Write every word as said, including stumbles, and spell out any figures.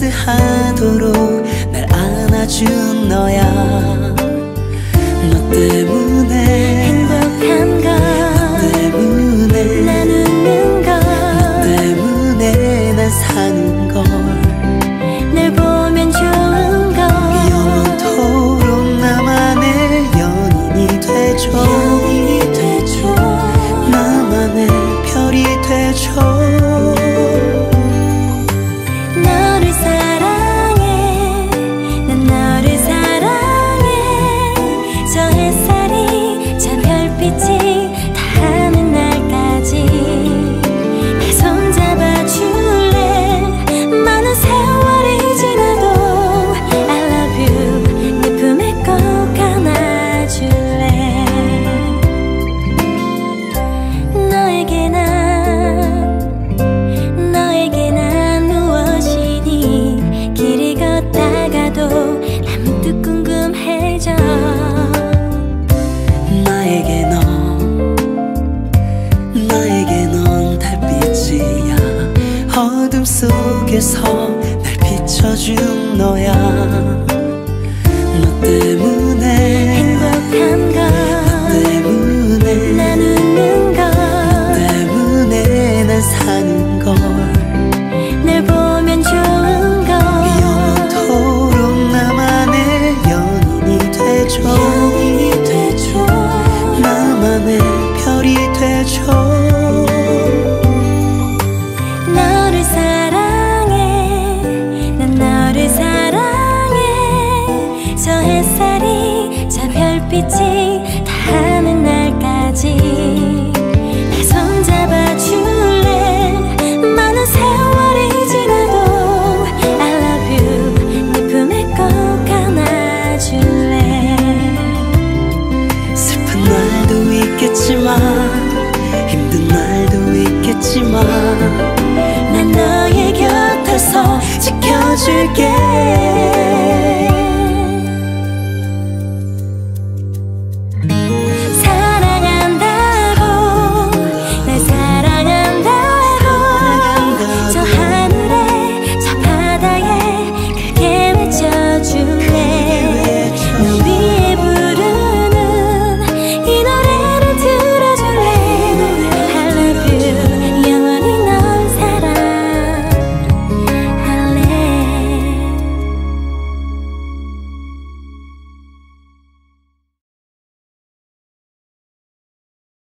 키스하도록 날 안아준 너야. 너 때문에 행복한 걸, 너 때문에 난 웃는 걸, 너 때문에 난 사는 걸, 늘 보면 좋은 걸. 영원토록 나만의 연인이 되줘. 연인이 되줘. 나만의 별이 되줘. 너를 사랑해, 난 너를 사랑해. 저 햇살이 저 별빛이 닿는 날까지 내 손 잡아줄래. 많은 세월이 지나도 I love you. 내 품에 꼭 안아줄래. 너에게 난, 너에게 난 무엇이니. 길을 걷다가도 난 문득 궁금해져. 나에게 넌, 나에게 넌 달빛이야. 어둠 속에서 날 비춰준 너야. 너 때문에 행복한 걸, 너 때문에 난 웃는 걸, 너 때문에 난 사는 걸, 늘 보면 좋은 걸. 영원토록 나만의 연인이 되줘. 연인이 되줘. 나만의 별이 되줘. 너를 사랑해, 난 너를 사랑해. 저 햇살이 저 별빛이